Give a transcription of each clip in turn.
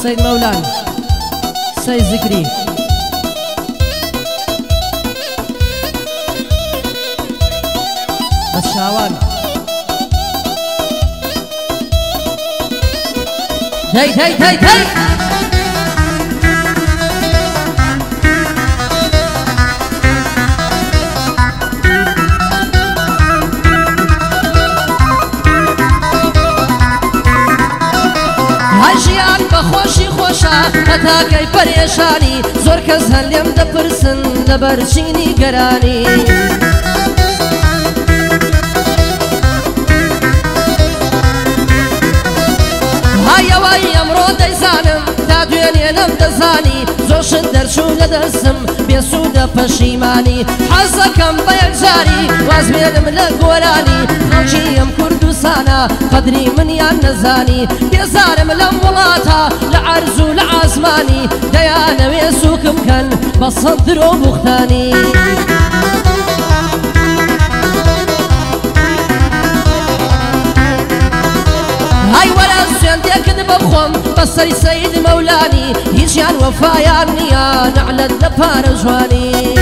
سيد مولان سيد ذكري الشاوان هي هي هي هي هاجيان بخوشي خوشا هتاكي پريشاني زور كز هليم دپرسن لبرچيني گراني هاي واي امرو ديزانم تا دويني نم دزاني زوشن درشو لدرسم بيسودة پشيماني حزكم بيكجاري وازمينم لقوراني خلقي يم كردوسانا قدري من يان نزاني بيزارم لمولاتا لعرزو لعازماني ديانا ويسوكم كان بصدرو بختاني هاي ولا سينديك بخوم بصري سيد مولاني هيجيان وفايان نيا نعلد لبار جواني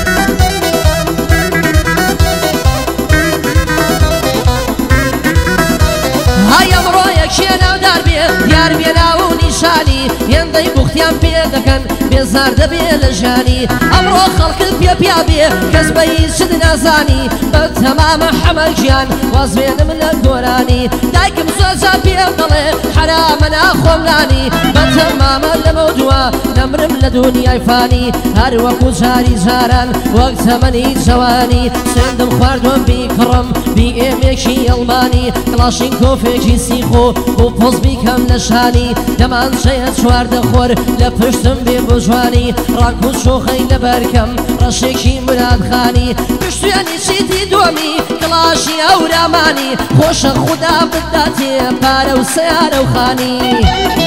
هاي امرويك شينا وداربي ديار بينا ونشاني ينضي بختيان بيدكن بيزار دبي لجاني امرو خلق البيا بي كزبي شد نازاني بالتمام حمل جيان وازبين من القراني دايكم زوجا بيضلي حرامنا خملاني بالتمام الموضوع نمرم لدنيا فاني هر وكو جاري جاران وقت مني جواني سندم خواردون بكرم بي اميكي الماني كلاشينكو فيكي سيخو وبوز بيكم نشاني دمان شيئا شوار دخور لپشتم بي بجواني راكو شوخي لبركم رشيكي مراد خاني بشتواني شيتي دومي كلاشي او راماني خوش خدا بداتي بارو سيارو خاني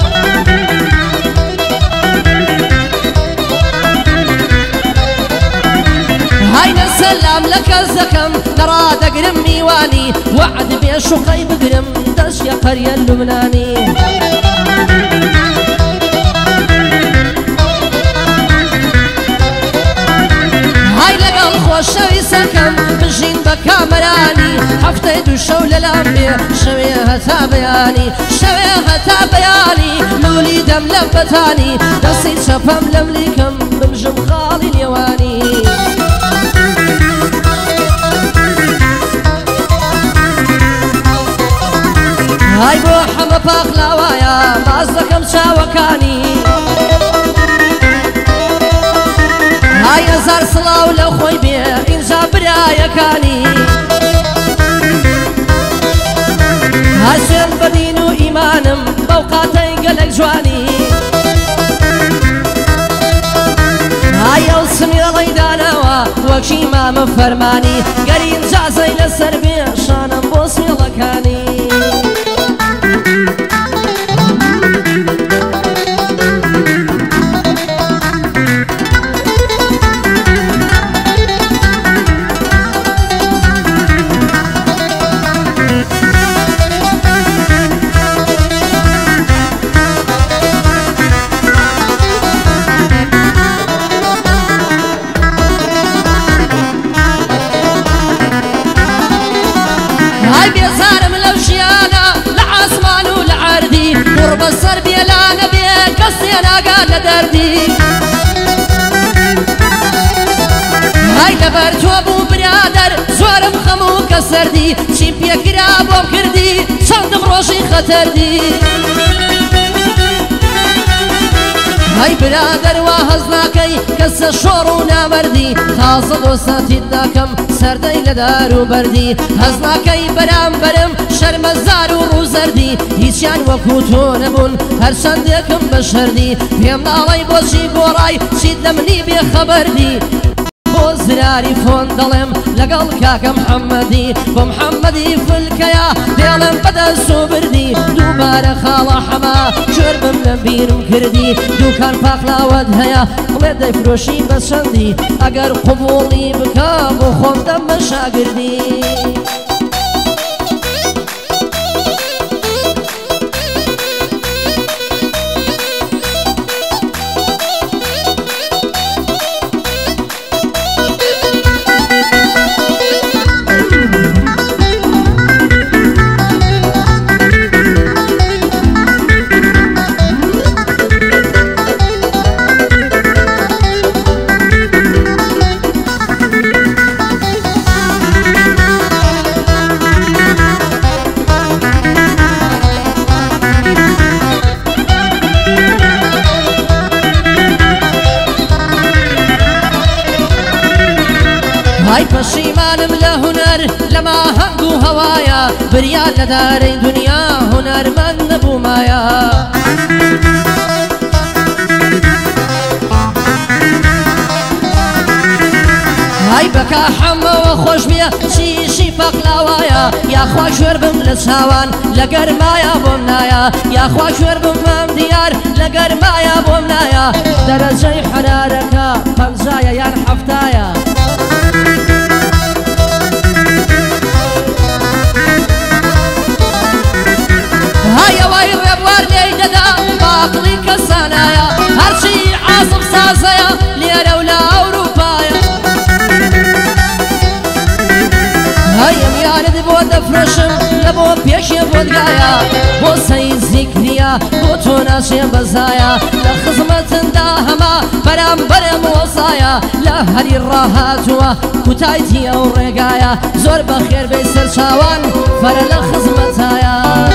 هاي نسلام لك الزكم نرى دقرم ميواني وعد بيشوقي بقرم دش يا قرية اللبناني هاي لقى الخوشوي سكم بجين بكامراني حفتي دو شولة لامبي شويها تابياني شويها تابياني موليدة ملبتاني دسي شفم لمليكم بمجم خالي اليواني هاي بو حما باقلاوايا مازدكم شاوكاني هاي هزار صلاو لو خوي بيه إنجا برايا كاني هاي سين بدينو إيمانم بوقاتي قلق جواني هاي السمي غيدانوا وكشي ما مفرماني قرين جازي لسر بيه شانم بوسمي لكاني بصر بيلا نبي كسينا قال دردي هاي لبر جوابو برادر زورم خمو كسردي چیم پیا گرابو کردی چند غروشی خطردی هاي برادر وهزناكي كس شورو نامردي تازه دوستي داكم سردي لدارو بردي هزناكي برام برم شرم زارو روزردي هيچيان وكوتو نبون هر شندكم بشردي بيم نالي بوشي بوراي شيد لمني بخبردي زراري فون ظلم لقل كاك محمدي ومحمدي في الكيا ديلم بدا سوبردي دوباره خالا حما شربم لبيرم كردي دو كان باقلا ودهيا قلدي فروشي بسندي اگر قبولي بكا بخون دم شاگردي هاي پشیمانم لە هونەر لەما هەنگ و هەوایە بریان لە دارەی دنیا هونەرمەند نەبوومایە هاي بەکا حەمەوە خۆش بێ چیشی پەقلاوایە یاخوا ژێر بم لە چاوان لە گەرمایە بۆم نایە یاخوا ژێر بم مەم دیار لە گەرمایە بۆم نایە دەرەجەی حرارەکە پەنجایە یان حەفتایە هایەوای ڕێبوار لێی دەدا باقڵی کەسانایە هەرچی عازم سازەیە لێرە و لە ئەوروپایە هەیم یارت بۆ دەفرۆشم لە بۆ پێشێ بۆدگایە بۆ سەیزی کریە بۆ تۆ ناچێ بەزایە لە خزمەتندا هەما بەرامبەرم وەسایە لە هەری ڕاهاتووە کوتایتی ئەو ڕێگایە زۆر بەخێر بێ سەرچاوان فەرە لە خزمەتایە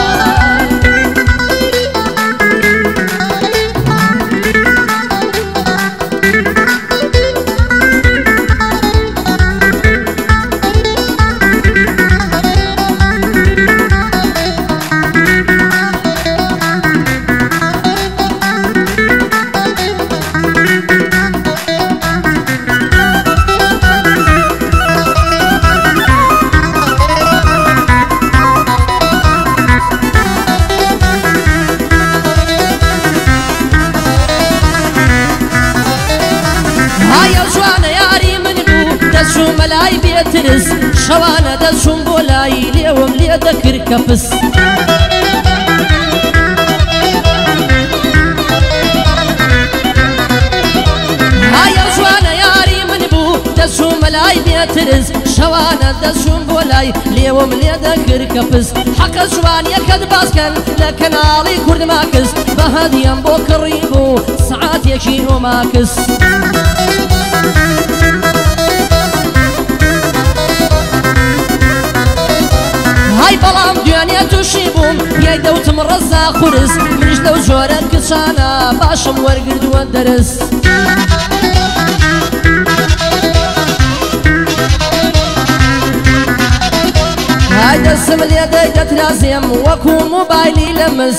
دەچوو مەلای بێترس شەوانە دەچووم بۆ لای لێوم لێ دەکرد کەپس هایە جوانە یاری من بوو دەچوو مەلای بێترس شەوانە دەچووم بۆ لای لێوم لێ دەکرد کەپس حەقە جوانیەکەت باسکەن لە کەناڵی کوردماکس بە هەدیەم بۆ کڕی بوو سعاتێکی نۆماکس هاي بەڵام دوێنێ تووشی بووم پێی دەوتم ڕەزا خورس منیش لەو جۆرە کچانە باشم وەرگردووە دەرس هاي دەسم لێ دەی دەترازێم وەکو موبایلی لە مس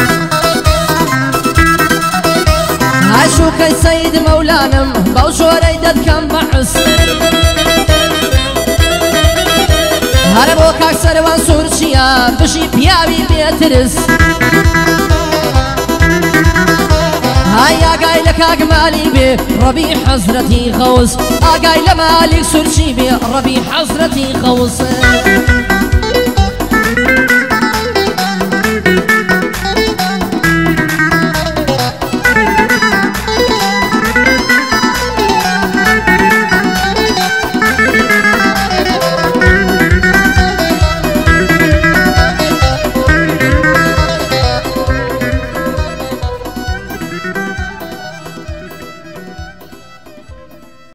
هاي شوکەی سەید مەولانم بەو جۆرەی دەتکەم بەعس هەرە بۆ کاک سەروان سوورچیە بژی پیاوی بێترس های ئاگای لە کاک مالی بێ ڕەبی حەزرەتی خەوس ئاگای لە مالیک سوورچی بێ ڕەبی حەزرەتی خەوس